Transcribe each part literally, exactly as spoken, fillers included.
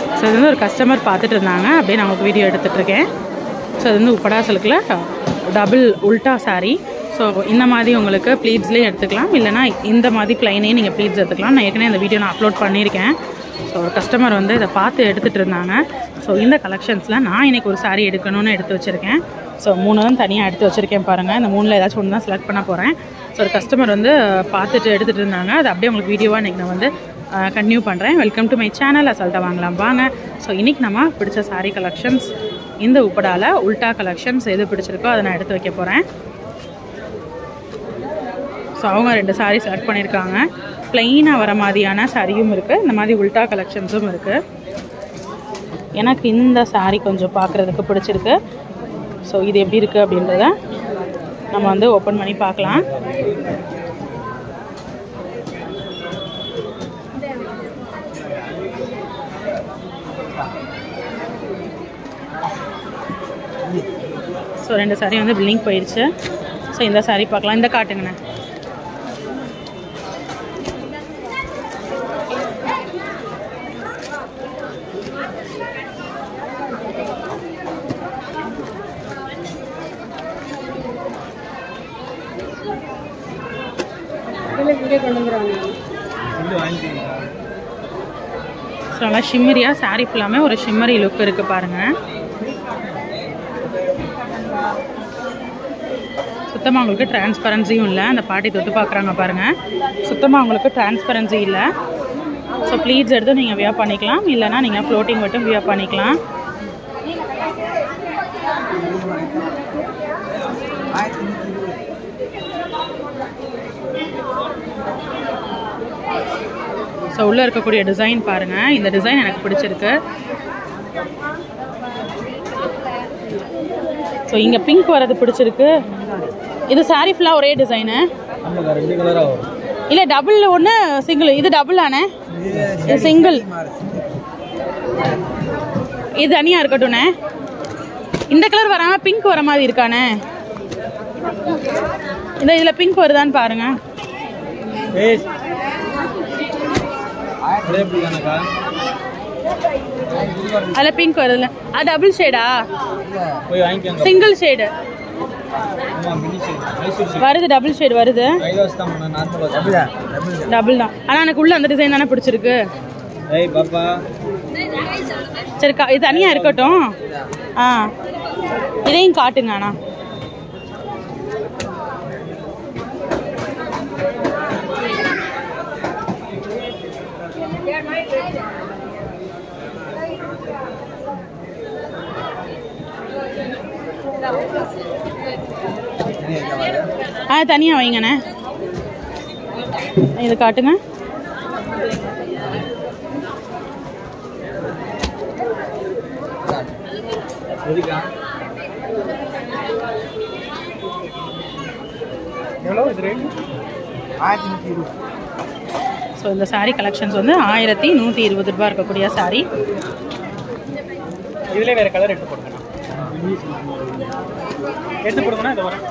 So இது வந்து ஒரு கஸ்டமர் பார்த்துட்டு இருந்தாங்க, அப்படியே நான் உங்களுக்கு வீடியோ எடுத்துகிட்ருக்கேன். ஸோ இது வந்து உப்படா சில்கில் டபுள் உல்டா சாரீ. ஸோ இந்த மாதிரி உங்களுக்கு ப்ளீட்ஸ்லேயும் எடுத்துக்கலாம், இல்லைனா இந்த மாதிரி ப்ளைனே நீங்கள் ப்ளீட்ஸ் எடுத்துக்கலாம். நான் ஏற்கனவே இந்த வீடியோ நான் அப்லோட் பண்ணியிருக்கேன். ஸோ ஒரு கஸ்டமர் வந்து இதை பார்த்து எடுத்துகிட்டு இருந்தாங்க. ஸோ இந்த கலெக்ஷன்ஸில் நான் இன்றைக்கி ஒரு சாரீ எடுக்கணும்னு எடுத்து வச்சுருக்கேன். ஸோ மூணு தான் தனியாக எடுத்து வச்சுருக்கேன் பாருங்கள். இந்த மூணில் ஏதாச்சும் ஒன்று தான் செலக்ட் பண்ண போகிறேன். ஸோ ஒரு கஸ்டமர் வந்து பார்த்துட்டு எடுத்துகிட்டு இருந்தாங்க, அது அப்படியே உங்களுக்கு வீடியோவாக இன்றைக்கி நான் வந்து கண்டினியூ பண்ணுறேன். வெல்கம் டு மை சேனல், அசால்ட்டாக வாங்கலாம் வாங்க. ஸோ இன்றைக்கி நம்ம பிடிச்ச சாரீ கலெக்ஷன்ஸ், இந்த உப்படாவில் உல்டா கலெக்ஷன்ஸ் எது பிடிச்சிருக்கோ அதை நான் எடுத்து வைக்க போகிறேன். ஸோ அவங்க ரெண்டு சாரீ செலக்ட் பண்ணியிருக்காங்க. ப்ளைனாக வர மாதிரியான சாரியும் இருக்குது, இந்த மாதிரி உல்டா கலெக்ஷன்ஸும் இருக்குது. எனக்கு இந்த சாரீ கொஞ்சம் பார்க்குறதுக்கு பிடிச்சிருக்கு. ஸோ இது எப்படி இருக்குது அப்படின்றத நம்ம வந்து ஓப்பன் பண்ணி பார்க்கலாம். ஸோ ரெண்டு சாரீ வந்து பில்லிங் போயிடுச்சு. ஸோ இந்த சாரீ பார்க்கலாம். இந்த காட்டுங்கண்ணே. ஸோ நல்லா ஷிம்மரியாக சாரீ ஃபுல்லாமே ஒரு ஷிம்மரி லுக் இருக்குது பாருங்கள். சுத்தமாக உங்களுக்கு டிரான்ஸ்பரன்சியும் இல்லை. அந்த பாட்டி தொட்டு பார்க்குறாங்க பாருங்கள், சுத்தமாக உங்களுக்கு டிரான்ஸ்பரன்சி இல்லை. ஸோ ப்ளீட்ஸ் எடுத்து நீங்கள் வியர் பண்ணிக்கலாம், இல்லைனா நீங்கள் ஃப்ளோட்டிங் மட்டும் வியர் பண்ணிக்கலாம். ஸோ உள்ளே இருக்கக்கூடிய டிசைன் பாருங்கள். இந்த டிசைன் எனக்கு பிடிச்சிருக்கு. ஸோ இங்கே பிங்க் வரது பிடிச்சிருக்கு. இது சாரீ ஃபுல்லாக ஒரே டிசைனு இல்லை, டபுள் ஒன்று சிங்கிள். இது டபுள் ஆனே, இது சிங்கிள். இது தனியாக இருக்கட்டும்ண்ணே. இந்த கலர் வராமல் பிங்க் வர மாதிரி இருக்கானே. இந்த இதில் பிங்க் வருதான்னு பாருங்க. அதில் பிங்க் வருதுல்ல, அது டபுள் ஷேடா? சிங்கிள் ஷேடு வருது, டபுள் ஷேடு வருது. டபுள் தான், ஆனால் எனக்கு உள்ள அந்த டிசைன் தானே பிடிச்சிருக்கு. சரி, இது தனியாக இருக்கட்டும். ஆ, இதையும் காட்டுங்க. அண்ணா ஆ தனியாக வைங்கண்ணே. இது காட்டுங்க. ஸோ இந்த சாரீ கலெக்ஷன்ஸ் வந்து ஆயிரத்தி நூற்றி இருபது ரூபா இருக்கக்கூடிய சாரீ. இதில் வேறு கலர் எடுத்து போடுங்க, எடுத்து கொடுங்கண்ணா. இதை வரேன்.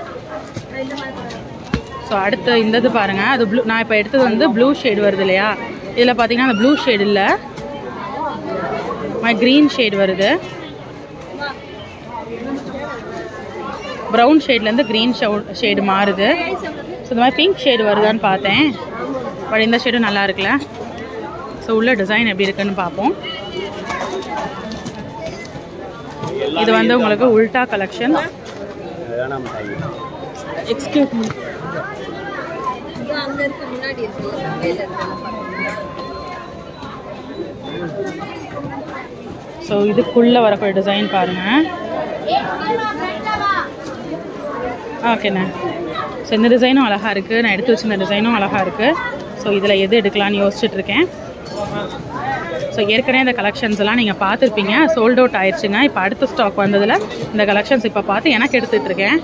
ஸோ அடுத்து இந்த இது பாருங்கள். அது ப்ளூ, நான் இப்போ எடுத்தது வந்து ப்ளூ ஷேடு வருது இல்லையா? இதில் பார்த்தீங்கன்னா அந்த ப்ளூ ஷேடு இல்லை, க்ரீன் ஷேடு வருது. ப்ரௌன் ஷேட்லேருந்து க்ரீன் ஷேடு மாறுது. ஸோ இந்த மாதிரி பிங்க் ஷேடு வருதான்னு பார்த்தேன், பட் இந்த ஷேடும் நல்லா இருக்குல்ல. ஸோ உள்ள டிசைன் எப்படி இருக்குன்னு பார்ப்போம். இது வந்து உங்களுக்கு உல்டா கலெக்ஷன். Excuse me. ஸோ இதுக்குள்ளே வரக்கூடிய டிசைன் பாருங்கள். ஓகேண்ணா. ஸோ இந்த டிசைனும் அழகாக இருக்குது, நான் எடுத்து வச்சுருந்த டிசைனும் அழகாக இருக்குது. ஸோ இதில் எது எடுக்கலான்னு யோசிச்சுட்ருக்கேன். ஸோ ஏற்கனவே இந்த கலெக்ஷன்ஸ் எல்லாம் நீங்கள் பார்த்துருப்பீங்க, சோல்ட் அவுட் ஆயிடுச்சுங்க. இப்போ அடுத்த ஸ்டாக் வந்ததில் இந்த கலெக்ஷன்ஸ் இப்போ பார்த்து எனக்கு எடுத்துகிட்ருக்கேன்.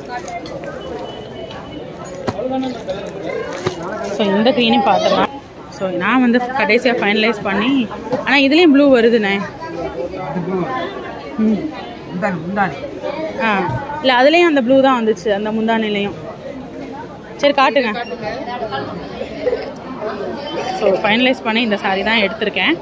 ஸோ இந்த க்ரீனையும் பார்த்துக்கலாம். ஸோ நான் வந்து கடைசியாக ஃபைனலைஸ் பண்ணி ஆனால் இதுலேயும் ப்ளூ வருதுண்ணே. ம் ஆ இல்லை அதுலேயும் அந்த ப்ளூ தான் வந்துச்சு அந்த முந்தானிலையும். சரி காட்டுங்க. ஸோ ஃபைனலைஸ் பண்ணி இந்த சாரீ தான் எடுத்திருக்கேன்.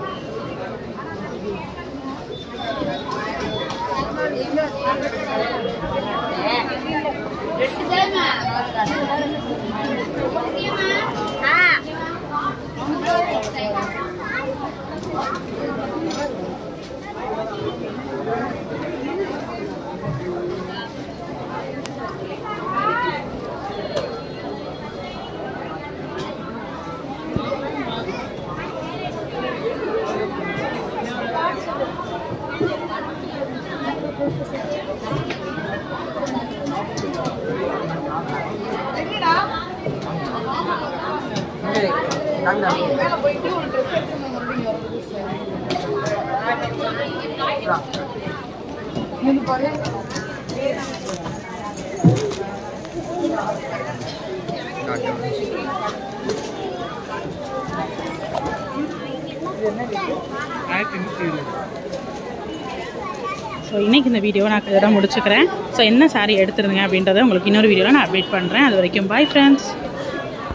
ஸோ இன்றைக்கி இந்த வீடியோவை நான் இதெல்லாம் முடிச்சுக்கிறேன். ஸோ என்ன சாரீ எடுத்துருங்க அப்படின்றத உங்களுக்கு இன்னொரு வீடியோவில் நான் அப்டேட் பண்ணுறேன். அது வரைக்கும் பாய் ஃப்ரெண்ட்ஸ்.